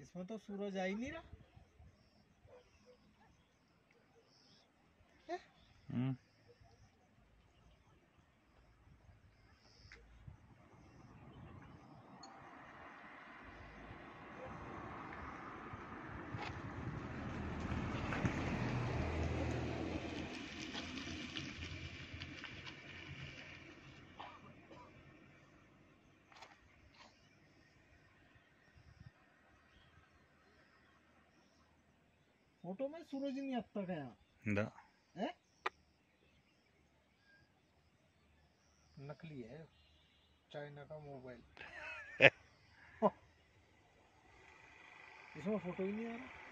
इसमें तो सूरज आ ही नहीं रहा। फोटो में सूरज नहीं आता क्या? है नकली है, चाइना का मोबाइल। इसमें फोटो ही नहीं आ रहा।